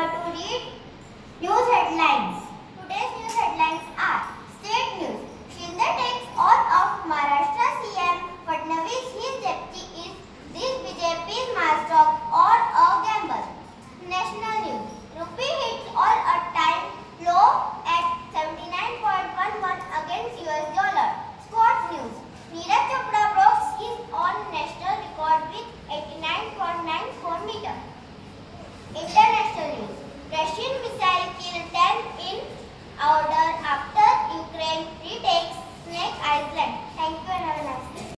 here to read news headlines. Today's news headlines are: State news. Shinde takes all of Maharashtra CM Fadnavis. His deputy is this BJP's master or a gamble. National news. Rupee hits all-time low at 79.11 against US dollar. Sports news. Neeraj Chopra broke his own national record with 89.94 meter. International news. Russian missile killed 10 in order after Ukraine retakes Snake Island. Thank you and have a nice day.